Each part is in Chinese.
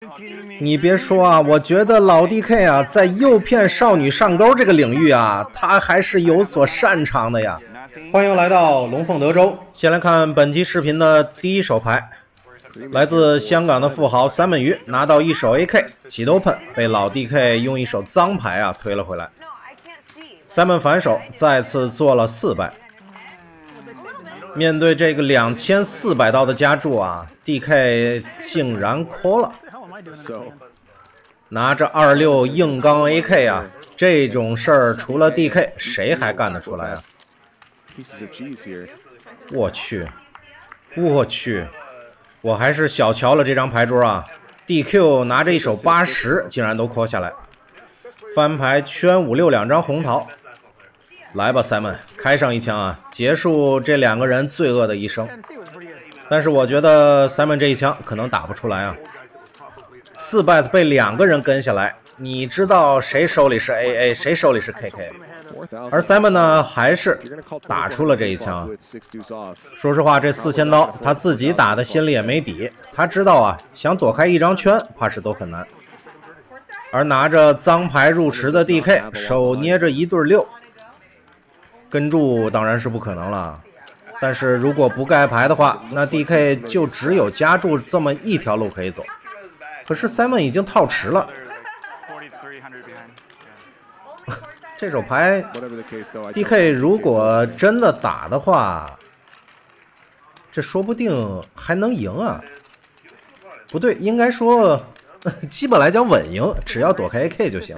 你别说啊，我觉得老 DK 啊，在诱骗少女上钩这个领域啊，他还是有所擅长的呀。欢迎来到龙凤德州，先来看本期视频的第一手牌，来自香港的富豪Simon鱼拿到一手 AK 起都喷，被老 DK 用一手脏牌啊推了回来。Simon 反手再次做了4败。面对这个2400刀的加注啊 ，DK 竟然 call 了，拿着26硬刚 AK 啊，这种事儿除了 DK 谁还干得出来啊？我去，我还是小瞧了这张牌桌啊 ！DQ 拿着一手80，竟然都 call 下来，翻牌圈5、6两张红桃。来吧 ，Simon， 开上一枪啊，结束这2个人罪恶的一生。但是我觉得 Simon 这一枪可能打不出来啊。4bet 被2个人跟下来，你知道谁手里是 AA， 谁手里是 KK？ 而 Simon 呢，还是打出了这一枪。说实话，这4000刀他自己打的心里也没底，他知道啊，想躲开一张圈，怕是都很难。而拿着脏牌入池的 DK， 手捏着1对6。跟注当然是不可能了，但是如果不盖牌的话，那 DK 就只有加注这么一条路可以走。可是 Simon 已经套池了，这手牌 DK 如果真的打的话，这说不定还能赢啊！不对，应该说基本来讲稳赢，只要躲开 AK 就行。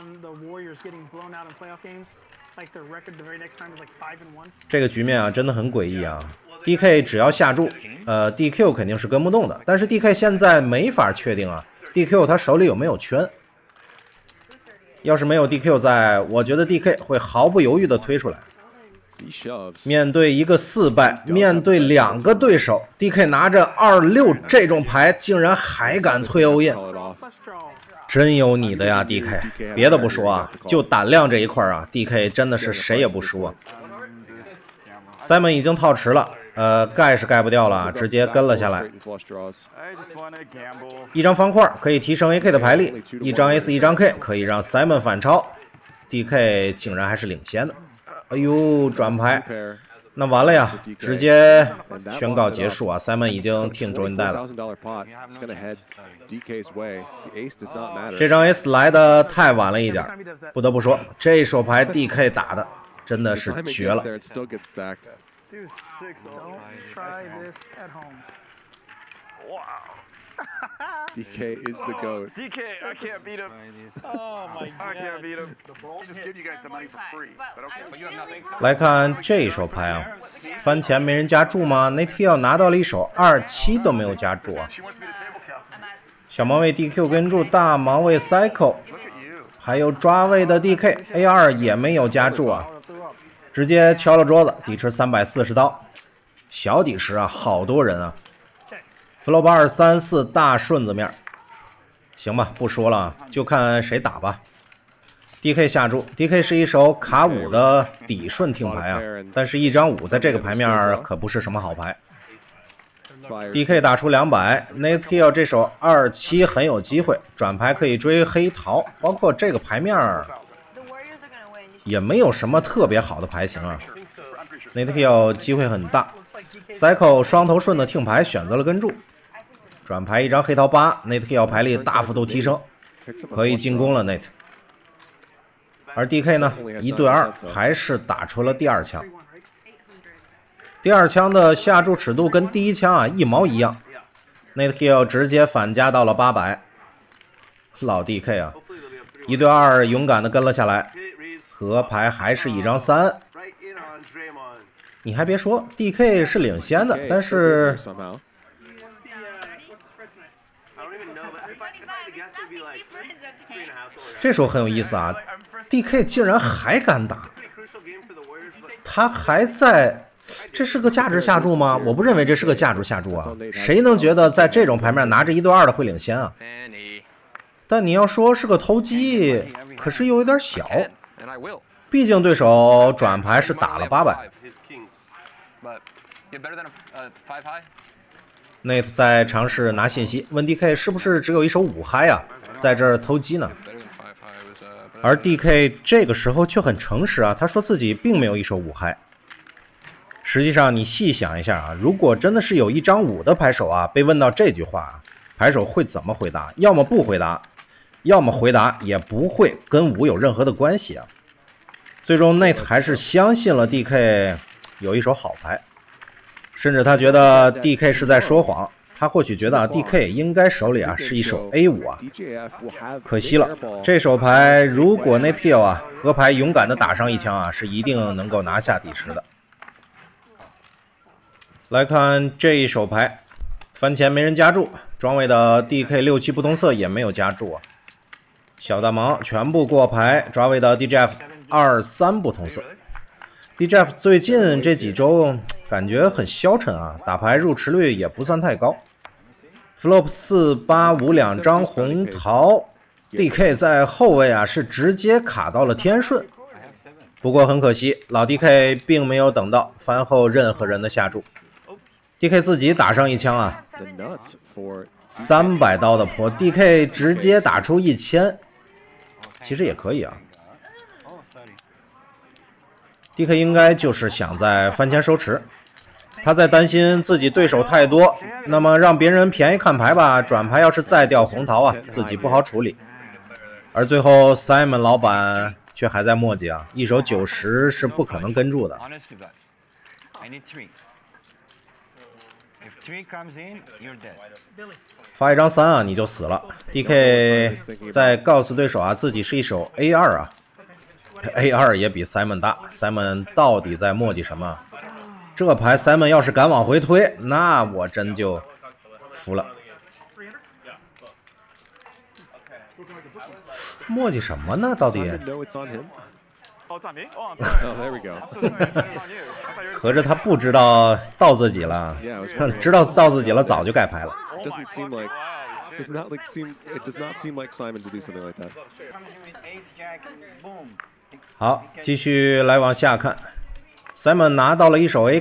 这个局面啊，真的很诡异啊 ！DK 只要下注，DQ 肯定是跟不动的。但是 DK 现在没法确定啊 ，DQ 他手里有没有圈？要是没有 DQ 在，我觉得 DK 会毫不犹豫的推出来。面对一个4败，面对2个对手 ，DK 拿着26这种牌，竟然还敢推欧印。真有你的呀 ，DK！ 别的不说啊，就胆量这一块啊 ，DK 真的是谁也不输啊。Simon 已经套池了，盖是盖不掉了，直接跟了下来。一张方块可以提升 AK 的牌力，一张 S 一张 K 可以让 Simon 反超 ，DK 竟然还是领先的。哎呦，转牌！那完了呀，直接宣告结束啊 ！Simon 已经听周云带了。这张 S 来的太晚了一点，不得不说，这手牌 DK 打的真的是绝了。 DK is the GOAT. DK, I can't beat him. Oh my god. I can't beat him. Just give you guys the money for free. But okay. But you have nothing. 来看这手牌啊，翻前没人加注吗 ？Nate 拿到了一手27都没有加注啊。小盲位 DQ 跟注，大盲位 Cycle， 还有抓位的 DK A2 也没有加注啊，直接敲了桌子，底池340刀，小底池啊，好多人啊。Flop 2、3、4大顺子面，行吧，不说了，就看谁打吧。DK 下注 ，DK 是一手卡5的底顺听牌啊，但是一张5在这个牌面可不是什么好牌。DK 打出200，Nate Hill 这手27很有机会，转牌可以追黑桃，包括这个牌面也没有什么特别好的牌型啊。Nate Hill 机会很大 ，Cycle 双头顺的听牌选择了跟注。转牌一张黑桃8，Nate Hill 牌力大幅度提升，可以进攻了 Nate。而 DK 呢，1对2还是打出了第2枪。第2枪的下注尺度跟第1枪啊一毛一样 ，Nate Hill 直接反加到了800。老 DK 啊，1对2勇敢的跟了下来，合牌还是一张3。你还别说 ，DK 是领先的，但是。这手很有意思啊 ，DK 竟然还敢打，他还在，这是个价值下注吗？我不认为这是个价值下注啊，谁能觉得在这种牌面拿着1对2的会领先啊？但你要说是个投机，可是又有点小，毕竟对手转牌是打了800。 Nate 在尝试拿信息，问 DK 是不是只有一手5嗨啊，在这儿偷鸡呢？而 DK 这个时候却很诚实啊，他说自己并没有一手5嗨。实际上你细想一下啊，如果真的是有一张5的牌手啊，被问到这句话，牌手会怎么回答？要么不回答，要么回答也不会跟5有任何的关系啊。最终 Nate 还是相信了 DK 有一手好牌，甚至他觉得 DK 是在说谎。他或许觉得DK 应该手里啊是一手 A5啊，可惜了，这手牌如果 Nate Hill 啊合牌勇敢的打上一枪啊，是一定能够拿下底池的。来看这一手牌，翻前没人加注，庄位的 DK 6-7不同色也没有加注啊。小大盲全部过牌，抓位的 DJF 2-3不同色。DJF 最近这几周感觉很消沉啊，打牌入池率也不算太高。Flop 4-8-5两张红桃 ，DK 在后位啊是直接卡到了天顺。不过很可惜，老 DK 并没有等到翻后任何人的下注 ，DK 自己打上一枪啊，300刀的坡 ，DK 直接打出1000，其实也可以啊。DK 应该就是想在翻前收池。他在担心自己对手太多，那么让别人便宜看牌吧，转牌要是再掉红桃啊，自己不好处理。而最后 Simon 老板却还在磨叽啊，一手90是不可能跟住的。发一张3啊，你就死了。DK 在告诉对手啊，自己是一手 A2啊 ，A2 也比 Simon 大。Simon 到底在磨叽什么？这牌 Simon 要是敢往回推，那我真就服了。磨叽什么呢？到底？合着他不知道到自己了，知道到自己了早就盖牌了。好，继续来往下看。Simon 拿到了一手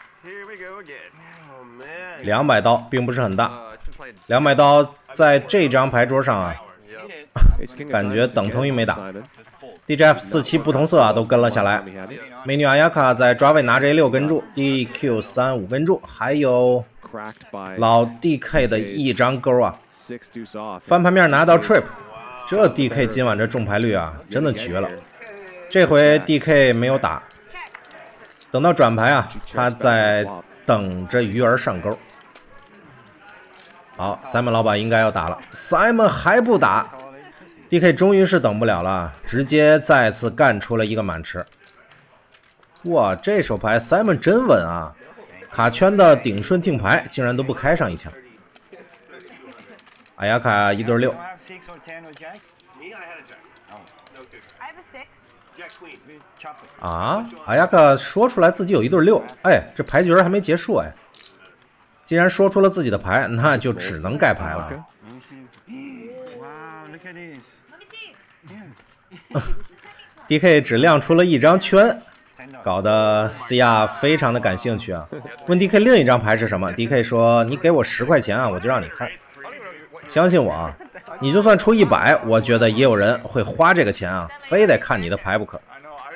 AK，200刀并不是很大，200刀在这张牌桌上啊，感觉等同于没打。DJF 4-7不同色啊都跟了下来，美女阿亚卡在抓位拿着 A6 跟住 ，DQ 3-5跟住，还有老 DK 的一张勾啊，翻牌面拿到 Trip， 这 DK 今晚这中牌率啊真的绝了，这回 DK 没有打。等到转牌啊，他在等着鱼儿上钩。好 ，Simon 老板应该要打了 ，Simon 还不打 ，DK 终于是等不了了，直接再次干出了一个满池。哇，这手牌 Simon 真稳啊！卡圈的顶顺听牌竟然都不开上一枪。阿亚卡1对6。啊，阿亚卡说出来自己有1对6，哎，这牌局还没结束哎。既然说出了自己的牌，那就只能盖牌了。DK 只亮出了一张圈，搞得 CR 非常的感兴趣啊。问 DK 另一张牌是什么 ？DK 说：“你给我10块钱啊，我就让你看。相信我啊，你就算出100，我觉得也有人会花这个钱啊，非得看你的牌不可。”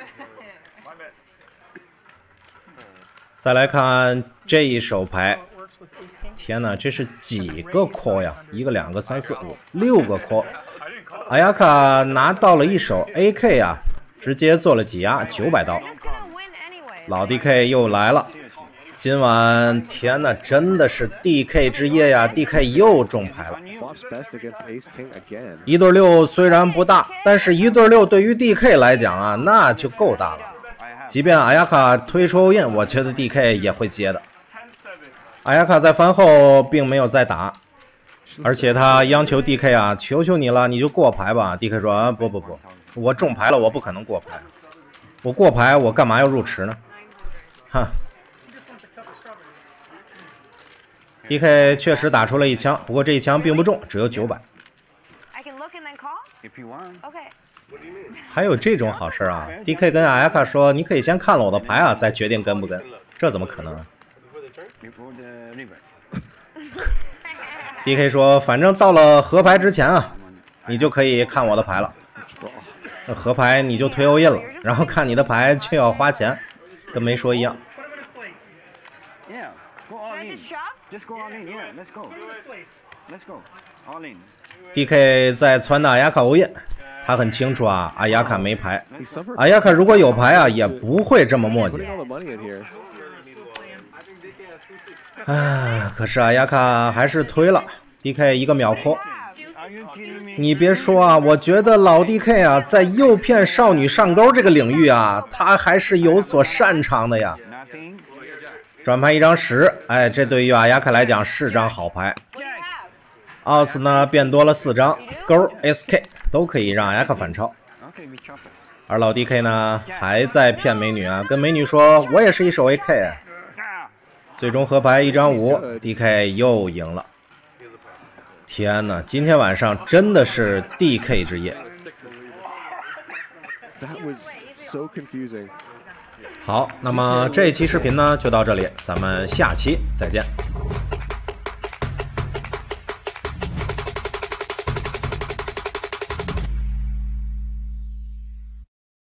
再来看这一手牌，天哪，这是几个 call 呀？1个、2个、3、4、5、6个 call。阿亚卡拿到了一手 AK 啊，直接做了挤压900刀。老 DK 又来了，今晚天哪，真的是 DK 之夜呀 ！DK 又中牌了。1对6虽然不大，但是1对6对于 DK 来讲啊，那就够大了。即便阿亚卡推出欧印，我觉得 DK 也会接的。阿亚卡在翻后并没有再打，而且他央求 DK 啊，求求你了，你就过牌吧。DK 说啊，不，我中牌了，我不可能过牌。我过牌，我干嘛要入池呢？哈。DK 确实打出了一枪，不过这一枪并不中，只有900。还有这种好事啊 ！DK 跟阿亚卡说：“你可以先看了我的牌啊，再决定跟不跟。”这怎么可能啊？ DK 说，反正到了河牌之前啊，你就可以看我的牌了。那河牌你就推欧印了，然后看你的牌就要花钱，跟没说一样。DK 在撺掇阿亚卡欧印，他很清楚啊，阿亚卡没牌，阿亚卡如果有牌啊，也不会这么磨叽。可是阿亚卡还是推了 ，DK 一个秒扣。你别说啊，我觉得老 DK 啊，在诱骗少女上钩这个领域啊，他还是有所擅长的呀。转牌一张10，哎，这对于阿亚卡来讲是张好牌。奥斯呢变多了4张，勾 SK 都可以让阿亚卡反超。而老 DK 呢还在骗美女啊，跟美女说我也是一手 AK。最终合牌1张5 ，DK 又赢了。天哪，今天晚上真的是 DK 之夜。好，那么这一期视频呢就到这里，咱们下期再见。